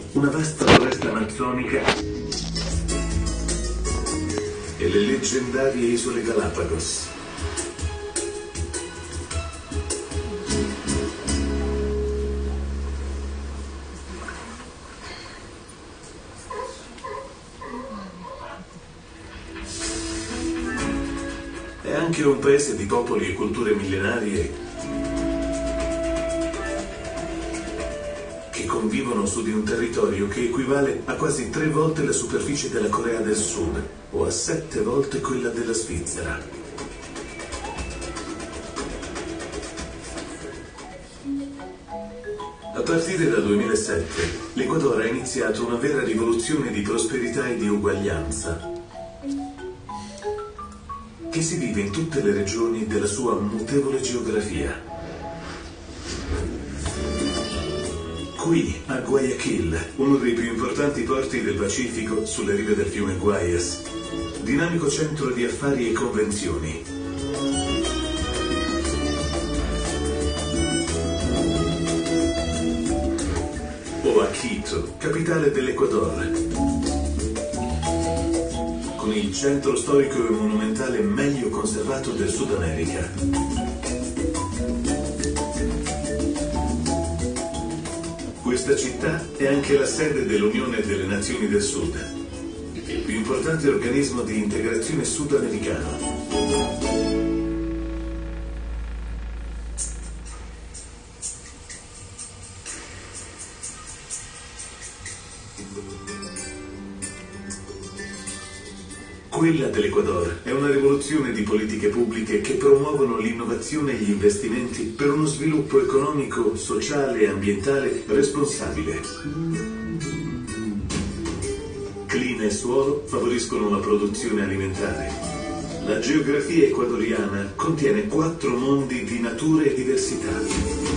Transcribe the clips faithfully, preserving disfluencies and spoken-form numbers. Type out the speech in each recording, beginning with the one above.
una vasta foresta amazzonica e le leggendarie isole Galapagos. È anche un paese di popoli e culture millenarie che convivono su di un territorio che equivale a quasi tre volte la superficie della Corea del Sud o a sette volte quella della Svizzera. A partire dal duemilasette, l'Ecuador ha iniziato una vera rivoluzione di prosperità e di uguaglianza che si vive in tutte le regioni della sua mutevole geografia. Qui, a Guayaquil, uno dei più importanti porti del Pacifico sulle rive del fiume Guayas, dinamico centro di affari e convenzioni. O a Quito, capitale dell'Ecuador, con il centro storico e monumentale meglio conservato del Sud America. Questa città è anche la sede dell'Unione delle Nazioni del Sud, il più importante organismo di integrazione sudamericano. Quella dell'Ecuador è una rivoluzione di politiche pubbliche che promuovono l'innovazione e gli investimenti per uno sviluppo economico, sociale e ambientale responsabile. Clima e suolo favoriscono la produzione alimentare. La geografia ecuadoriana contiene quattro mondi di natura e diversità.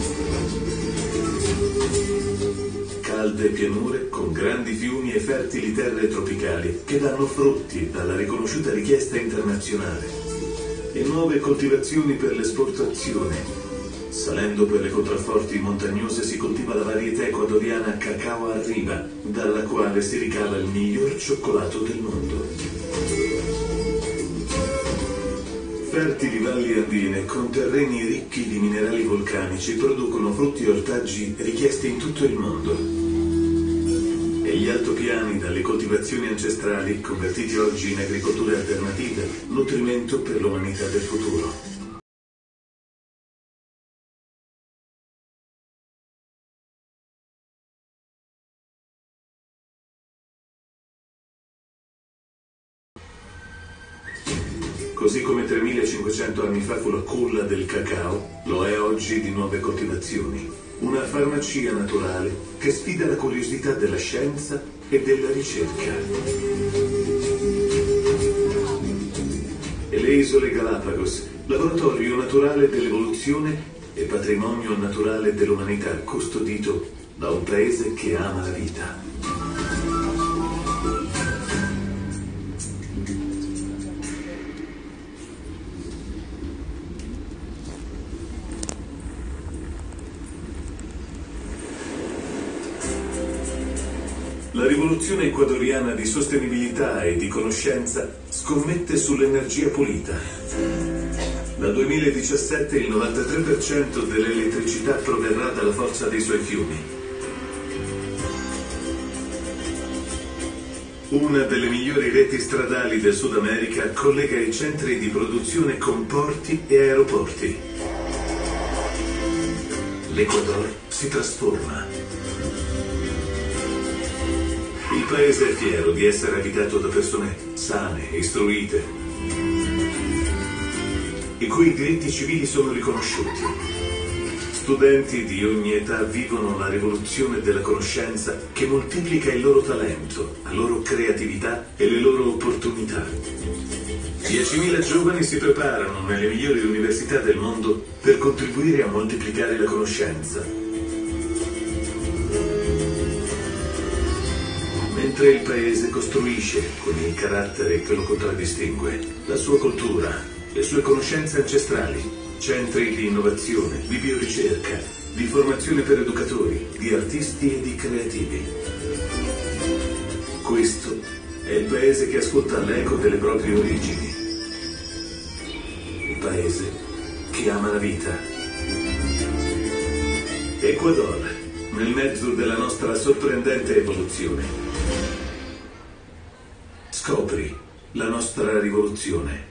Calde pianure con grandi fiumi e fertili terre tropicali che danno frutti dalla riconosciuta richiesta internazionale e nuove coltivazioni per l'esportazione. Salendo per le contrafforti montagnose si coltiva la varietà ecuadoriana Cacao Arriba, dalla quale si ricava il miglior cioccolato del mondo. Fertili valli andine con terreni ricchi di minerali vulcanici producono frutti e ortaggi richiesti in tutto il mondo. E gli altopiani dalle coltivazioni ancestrali, convertiti oggi in agricoltura alternativa, nutrimento per l'umanità del futuro. Così come tremilacinquecento anni fa fu la culla del cacao, lo è oggi di nuove coltivazioni. Una farmacia naturale che sfida la curiosità della scienza e della ricerca. E le isole Galapagos, laboratorio naturale dell'evoluzione e patrimonio naturale dell'umanità, custodito da un paese che ama la vita. La rivoluzione ecuadoriana di sostenibilità e di conoscenza scommette sull'energia pulita. Dal duemiladiciassette il novantatré per cento dell'elettricità proverrà dalla forza dei suoi fiumi. Una delle migliori reti stradali del Sud America collega i centri di produzione con porti e aeroporti. L'Ecuador si trasforma. Il paese è fiero di essere abitato da persone sane, istruite, i cui diritti civili sono riconosciuti. Studenti di ogni età vivono la rivoluzione della conoscenza che moltiplica il loro talento, la loro creatività e le loro opportunità. diecimila giovani si preparano nelle migliori università del mondo per contribuire a moltiplicare la conoscenza. Mentre il paese costruisce, con il carattere che lo contraddistingue, la sua cultura, le sue conoscenze ancestrali, centri di innovazione, di bioricerca di formazione per educatori, di artisti e di creativi. Questo è il paese che ascolta l'eco delle proprie origini. Il paese che ama la vita. Ecuador, nel mezzo della nostra sorprendente evoluzione. Scopri la nostra rivoluzione.